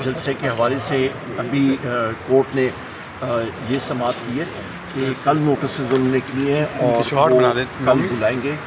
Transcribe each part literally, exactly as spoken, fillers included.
جلسے کے حوالے سے ابھی کورٹ نے یہ سماعت کی ہے کہ کل نوٹسز انہوں نے کیے ہیں اور وہ کل بلائیں گے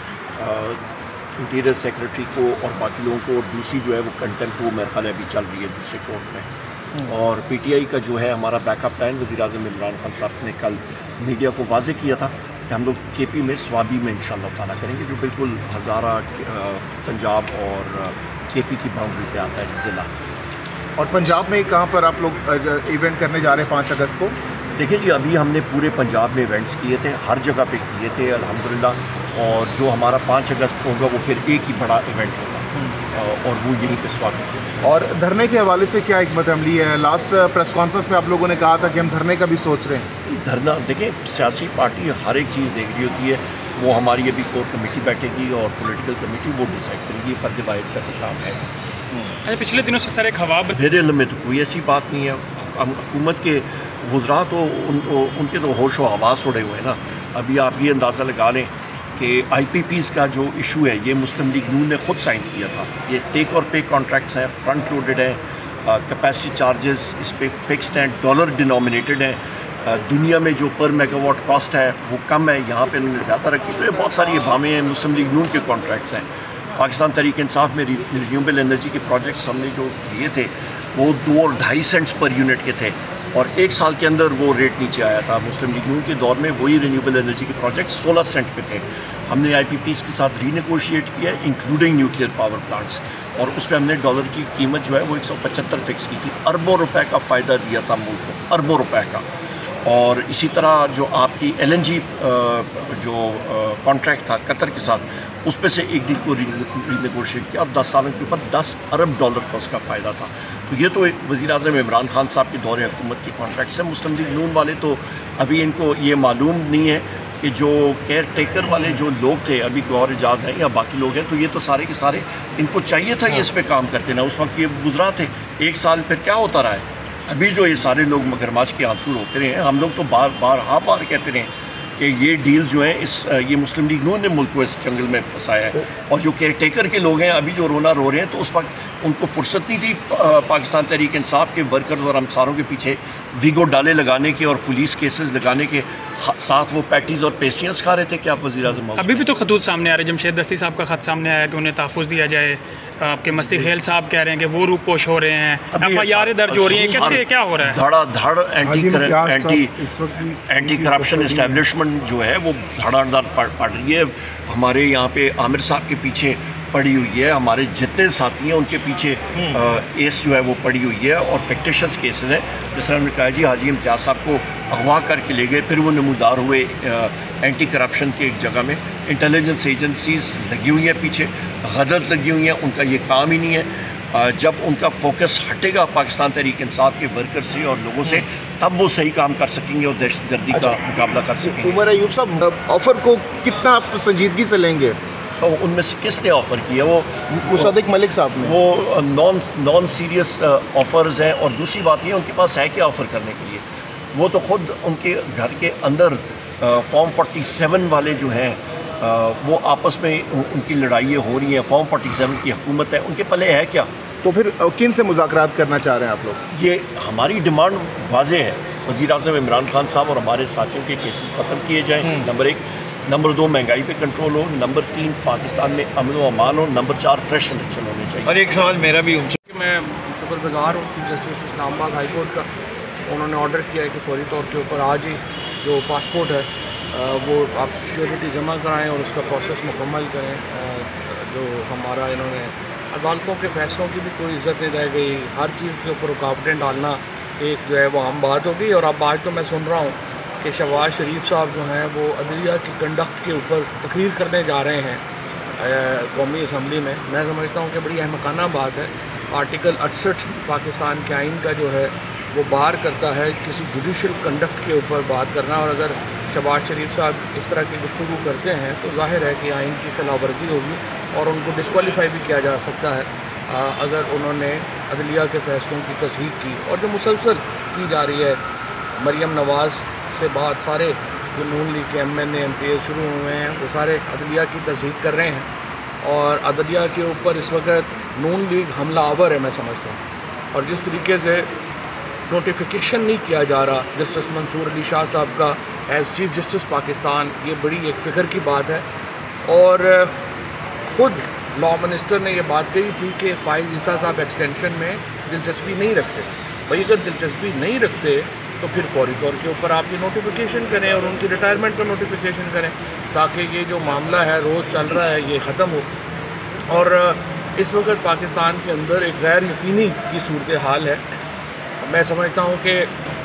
انٹیریئر سیکرٹری کو اور باقی لوگوں کو، اور دوسری جو ہے وہ کنٹمپٹ وہ میرے خیال ہے ابھی چل رہی ہے دوسرے کورٹ میں. اور پی ٹی آئی کا جو ہے ہمارا بیک اپ پلان وزیر اعظم عمران خان صاحب نے کل میڈیا کو واضح کیا تھا کہ ہم لوگ کے پی میں سوابی میں انشاءاللہ تعالیٰ کریں گے، جو بالکل ہزارہ پنجاب اور کے پی کی باؤنڈری پہ آتا ہے ضلع. اور پنجاب میں کہاں پر آپ لوگ ایونٹ کرنے جا رہے ہیں پانچ اگست کو؟ دیکھیں جی، ابھی ہم نے پورے پنجاب میں ایونٹس کیے تھے، ہر جگہ پہ کیے تھے الحمدللہ، اور جو ہمارا پانچ اگست کو ہوگا وہ پھر ایک ہی بڑا ایونٹ ہوگا اور وہ یہیں پہ سواگت ہوگا. اور دھرنے کے حوالے سے کیا حکمت عملی ہے؟ لاسٹ پریس کانفرنس میں آپ لوگوں نے کہا تھا کہ ہم دھرنے کا بھی سوچ رہے ہیں. دھرنا دیکھیں، سیاسی پارٹی ہر ایک چیز دیکھ رہی ہوتی ہے، وہ ہماری ابھی کور کمیٹی بیٹھے گی اور پولیٹیکل کمیٹی وہ ڈیسائڈ کرے گی، فرد واحد کا تو کام ہے. پچھلے دنوں سے سر ایک ہوا میرے علم میں تو کوئی ایسی بات نہیں ہے. حکومت کے وزراء تو ان ان کے تو ہوش و حواس اڑے ہوئے ہیں نا. ابھی آپ یہ اندازہ لگا لیں کہ آئی پی پیز کا جو ایشو ہے یہ مسلم لیگ نون نے خود سائن کیا تھا. یہ ٹیک اور پے کانٹریکٹس ہیں، فرنٹ لوڈڈ ہیں، کیپیسٹی چارجز اس پہ فکسڈ ہیں، ڈالر ڈینومینیٹڈ ہیں. دنیا میں جو پر میگا واٹ کاسٹ ہے وہ کم ہے، یہاں پہ انہوں نے زیادہ رکھی. تو یہ بہت ساری ابہامیں ہیں. مسلم لیگ نون کے کانٹریکٹس ہیں. پاکستان تحریک انصاف میں رینیوبل انرجی کے پروجیکٹس ہم نے جو لیے تھے وہ دو اور ڈھائی سینٹس پر یونٹ کے تھے اور ایک سال کے اندر وہ ریٹ نیچے آیا تھا. مسلم لیگ نون کے دور میں وہی رینیوبل انرجی کے پروجیکٹ سولہ سینٹ پہ تھے. ہم نے آئی پی پیز کے ساتھ ری نیگوشیٹ کیا انکلوڈنگ نیوکلیئر پاور پلانٹس، اور اس پہ ہم نے ڈالر کی قیمت جو ہے وہ ایک سو پچہتر فکس کی تھی. اربوں روپے کا فائدہ دیا تھا ملک کو، اربوں روپے کا. اور اسی طرح جو آپ کی ایل این جی جو کانٹریکٹ تھا قطر کے ساتھ، اس پہ سے ایک ڈیل کو ری نیگوشیٹ کیا اور دس سالوں کے اوپر دس ارب ڈالر کا اس کا فائدہ تھا. تو یہ تو وزیر اعظم عمران خان صاحب کے دور حکومت کی کانٹریکٹس ہیں. مسلم لیگ نون والے تو ابھی ان کو یہ معلوم نہیں ہے کہ جو کیئر ٹیکر والے جو لوگ تھے، ابھی گور اجاز ہیں یا باقی لوگ ہیں، تو یہ تو سارے کے سارے ان کو چاہیے تھا یہ اس پہ کام کرتے نا. اس وقت یہ گزرا تھے ایک سال، پھر کیا ہوتا رہا ہے. ابھی جو یہ سارے لوگ مگرمچھ کے آنسور ہوتے رہے ہیں، ہم لوگ تو بار بار ہاں بار کہتے رہے ہیں کہ یہ ڈیلز جو ہیں اس یہ مسلم لیگ نون نے ملک کو اس جنگل میں پھنسایا ہے. اور جو کیئر ٹیکر کے لوگ ہیں ابھی جو رونا رو رہے ہیں، تو اس وقت ان کو فرصت نہیں تھی پاکستان تحریک انصاف کے ورکرز اور ہمساروں کے پیچھے ویگو ڈالے لگانے کے اور پولیس کیسز لگانے کے، ساتھ وہ پیٹیز اور پیسٹریاں کھا رہے تھے کہ آپ وزیر اعظم. ابھی بھی تو خطوط سامنے آ رہے ہیں. جمشید دستی صاحب کا خط سامنے آیا کہ انہیں تحفظ دیا جائے. آپ کے مستی خیل صاحب کہہ رہے ہیں کہ وہ روپ پوش ہو رہے ہیں، ایف آئی آر درج ہو رہی ہیں. کیسے کیا ہو رہا ہے؟ دھڑا دھڑ اینٹی اینٹی کرپشن اسٹیبلشمنٹ جو ہے وہ دھڑا دھڑ پڑ رہی ہے. ہمارے یہاں پہ عامر صاحب کے پیچھے پڑی ہوئی ہے، ہمارے جتنے ساتھی ہیں ان کے پیچھے ایس جو ہے وہ پڑی ہوئی ہے، اور فیکٹیشس کیسز ہیں. جس طرح ہم نے کہا جی حاجی امتیاز صاحب کو اغوا کر کے لے گئے، پھر وہ نمودار ہوئے اینٹی کرپشن کی ایک جگہ میں. انٹیلیجنس ایجنسیز لگی ہوئی ہیں پیچھے، غدت لگی ہوئی ہیں، ان کا یہ کام ہی نہیں ہے. جب ان کا فوکس ہٹے گا پاکستان تحریک انصاف کے ورکر سے اور لوگوں سے، تب وہ صحیح کام کر سکیں گے اور دہشت گردی کا مقابلہ کر سکیں گے. عمر ایوب صاحب، آفر کو کتنا آپ سنجیدگی سے لیں گے؟ ان میں سے کس نے آفر کیا؟ وہ مصدق ملک صاحب نے. وہ نان نان سیریس آفرز ہیں، اور دوسری بات یہ ان کے پاس ہے کیا آفر کرنے کے لیے. وہ تو خود ان کے گھر کے اندر فارم فورٹی سیون والے جو ہیں وہ آپس میں ان کی لڑائیاں ہو رہی ہیں. فارم فورٹی سیون کی حکومت ہے، ان کے پلے ہے کیا؟ تو پھر کن سے مذاکرات کرنا چاہ رہے ہیں آپ لوگ؟ یہ ہماری ڈیمانڈ واضح ہے، وزیر اعظم عمران خان صاحب اور ہمارے ساتھیوں کے کیسز ختم کیے جائیں، نمبر ایک. نمبر دو، مہنگائی پہ کنٹرول ہو. نمبر تین، پاکستان میں امن و امان ہو. نمبر چار، فریش الیکشن ہونے چاہیے. اور ایک سوال میرا بھی ان سے، میں شکر گزار ہوں چیف جسٹس اسلام آباد ہائی کورٹ کا. انہوں نے آرڈر کیا ہے کہ فوری طور کے اوپر آج ہی جو پاسپورٹ ہے وہ آپ سیکیورٹی جمع کرائیں اور اس کا پروسیس مکمل کریں. جو ہمارا انہوں نے عدالتوں کے فیصلوں کی بھی کوئی عزت نہیں رہ گئی، ہر چیز کے اوپر رکاوٹیں ڈالنا ایک جو ہے وہ عام بات ہوگی. اور اب آج تو میں سن رہا ہوں کہ شہباز شریف صاحب جو ہیں وہ عدلیہ کی کنڈکٹ کے اوپر تقریر کرنے جا رہے ہیں قومی اسمبلی میں. میں سمجھتا ہوں کہ بڑی احمقانہ بات ہے. آرٹیکل اڑسٹھ پاکستان کے آئین کا جو ہے وہ بار کرتا ہے کسی جوڈیشل کنڈکٹ کے اوپر بات کرنا، اور اگر شہباز شریف صاحب اس طرح کی گفتگو کرتے ہیں تو ظاہر ہے کہ آئین کی خلاف ورزی ہوگی اور ان کو ڈسکوالیفائی بھی کیا جا سکتا ہے اگر انہوں نے عدلیہ کے فیصلوں کی تصحیح کی. اور جو مسلسل کی جا رہی ہے، مریم نواز سے بات سارے جو نون لیگ کے M N A M P A شروع ہوئے ہیں وہ سارے عدلیہ کی تصحیح کر رہے ہیں، اور عدلیہ کے اوپر اس وقت نون لیگ حملہ آور ہے. میں سمجھتا ہوں اور جس طریقے سے نوٹیفیکیشن نہیں کیا جا رہا جسٹس منصور علی شاہ صاحب کا ایز چیف جسٹس پاکستان، یہ بڑی ایک فکر کی بات ہے. اور خود لاء منسٹر نے یہ بات کہی تھی کہ فائز عیسیٰ صاحب ایکسٹینشن میں دلچسپی نہیں رکھتے. بھائی اگر دلچسپی نہیں رکھتے تو پھر فوری طور کے اوپر آپ یہ نوٹیفیکیشن کریں اور ان کی ریٹائرمنٹ کا نوٹیفیکیشن کریں تاکہ یہ جو معاملہ ہے روز چل رہا ہے یہ ختم ہو. اور اس وقت پاکستان کے اندر ایک غیر یقینی کی صورتحال ہے. میں سمجھتا ہوں کہ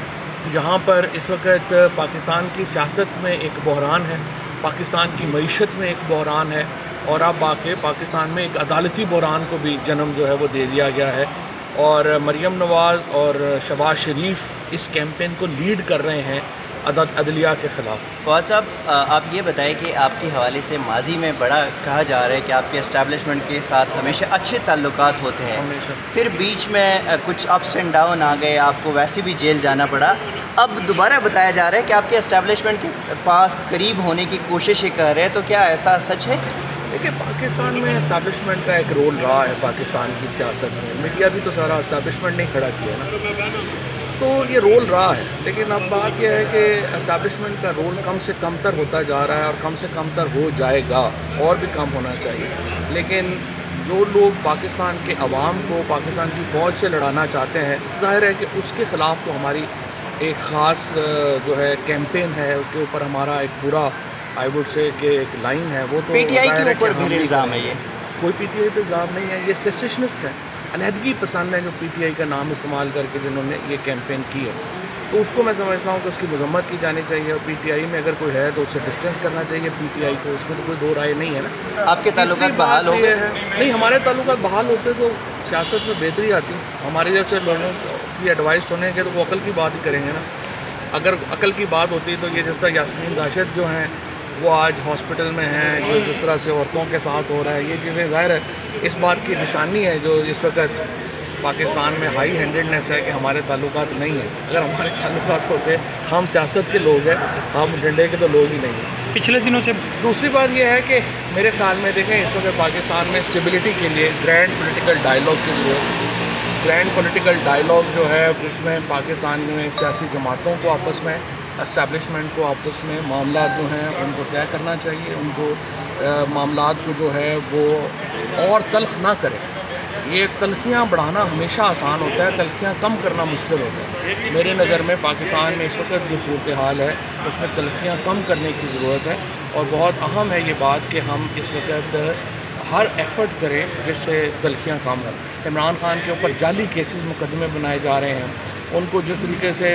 جہاں پر اس وقت پاکستان کی سیاست میں ایک بحران ہے، پاکستان کی معیشت میں ایک بحران ہے، اور اب آ کے پاکستان میں ایک عدالتی بحران کو بھی جنم جو ہے وہ دے دیا گیا ہے. اور مریم نواز اور شہباز شریف اس کیمپین کو لیڈ کر رہے ہیں عدلیہ کے خلاف. فواد صاحب، آپ یہ بتائیں کہ آپ کے حوالے سے ماضی میں بڑا کہا جا رہا ہے کہ آپ کے اسٹیبلشمنٹ کے ساتھ ہمیشہ اچھے تعلقات ہوتے ہیں، پھر بیچ میں کچھ اپس اینڈ ڈاؤن آ گئے، آپ کو ویسے بھی جیل جانا پڑا. اب دوبارہ بتایا جا رہا ہے کہ آپ کے اسٹیبلشمنٹ کے پاس قریب ہونے کی کوششیں کر رہے ہیں، تو کیا ایسا سچ ہے؟ دیکھیں، پاکستان میں اسٹیبلشمنٹ کا ایک رول رہا ہے پاکستان کی سیاست میں. میڈیا بھی تو سارا اسٹیبلشمنٹ نہیں کھڑا کیا نا، تو یہ رول رہا ہے. لیکن اب بات یہ ہے کہ اسٹیبلشمنٹ کا رول کم سے کم تر ہوتا جا رہا ہے اور کم سے کم تر ہو جائے گا، اور بھی کم ہونا چاہیے. لیکن جو لوگ پاکستان کے عوام کو پاکستان کی فوج سے لڑانا چاہتے ہیں، ظاہر ہے کہ اس کے خلاف تو ہماری ایک خاص جو ہے کیمپین ہے، اس کے اوپر ہمارا ایک پورا آئی ووڈ سے کہ ایک لائن ہے. وہ تو پی ٹی آئی کے اوپر بھی الزام ہے. یہ کوئی پی ٹی آئی پہ الزام نہیں ہے، یہ سیسیشنسٹ ہیں، علیحدگی پسند ہیں جو پی ٹی آئی کا نام استعمال کر کے جنہوں نے یہ کیمپین کی ہے. تو اس کو میں سمجھتا ہوں کہ اس کی مذمت کی جانی چاہیے، اور پی ٹی آئی میں اگر کوئی ہے تو اس سے ڈسٹینس کرنا چاہیے پی ٹی آئی کو. اس میں تو کوئی دو رائے نہیں ہے نا. آپ کے تعلقات بحال ہو گئے؟ نہیں، ہمارے تعلقات بحال ہوتے تو سیاست میں بہتری آتی. ہمارے جیسے لوگوں کی ایڈوائس سنیں گے تو وہ عقل کی بات ہی کریں گے نا. اگر عقل کی بات ہوتی تو یہ جس طرح یاسمین راشد جو ہیں وہ آج ہاسپٹل میں ہیں، جو جس طرح سے عورتوں کے ساتھ ہو رہا ہے، یہ چیزیں ظاہر ہے اس بات کی نشانی ہے جو اس وقت پاکستان میں ہائی ہینڈیڈنیس ہے کہ ہمارے تعلقات نہیں ہیں. اگر ہمارے تعلقات ہوتے، ہم سیاست کے لوگ ہیں، ہم ڈنڈے کے تو لوگ ہی نہیں ہیں. پچھلے دنوں سے دوسری بات یہ ہے کہ میرے خیال میں دیکھیں اس وقت پاکستان میں اسٹیبلٹی کے لیے گرینڈ پولیٹیکل ڈائلاگ کی ضرورت. گرینڈ پولیٹیکل ڈائلاگ جو ہے اس میں پاکستان میں سیاسی جماعتوں کو آپس میں، اسٹیبلشمنٹ کو آپس میں معاملات جو ہیں ان کو طے کرنا چاہیے. ان کو معاملات کو جو ہے وہ اور تلخ نہ کرے. یہ تلخیاں بڑھانا ہمیشہ آسان ہوتا ہے، تلخیاں کم کرنا مشکل ہوتا ہے. میرے نظر میں پاکستان میں اس وقت جو صورتحال ہے اس میں تلخیاں کم کرنے کی ضرورت ہے، اور بہت اہم ہے یہ بات کہ ہم اس وقت ہر ایفرٹ کریں جس سے تلخیاں کم ہوں. عمران خان کے اوپر جعلی کیسز مقدمے بنائے جا رہے ہیں. ان کو جس طریقے سے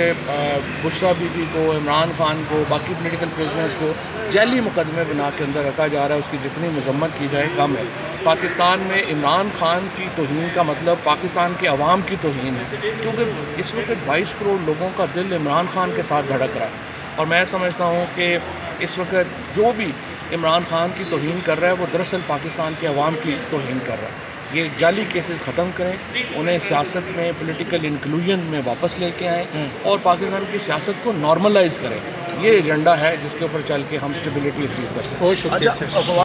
بشرا بی بی کو، عمران خان کو، باقی پولیٹیکل پریزنرز کو جعلی مقدمے بنا کے اندر رکھا جا رہا ہے، اس کی جتنی مذمت کی جائے کم ہے. پاکستان میں عمران خان کی توہین کا مطلب پاکستان کے عوام کی توہین ہے، کیونکہ اس وقت بائیس کروڑ لوگوں کا دل عمران خان کے ساتھ دھڑک رہا ہے. اور میں سمجھتا ہوں کہ اس وقت جو بھی عمران خان کی توہین کر رہا ہے وہ دراصل پاکستان کے عوام کی توہین کر رہا ہے. یہ جعلی کیسز ختم کریں، انہیں سیاست میں پولیٹیکل انکلوژن میں واپس لے کے آئیں، اور پاکستان کی سیاست کو نارملائز کریں. یہ ایجنڈا ہے جس کے اوپر چل کے ہم اسٹیبلٹی اچیو کر سکیں. بہت شکریہ سر.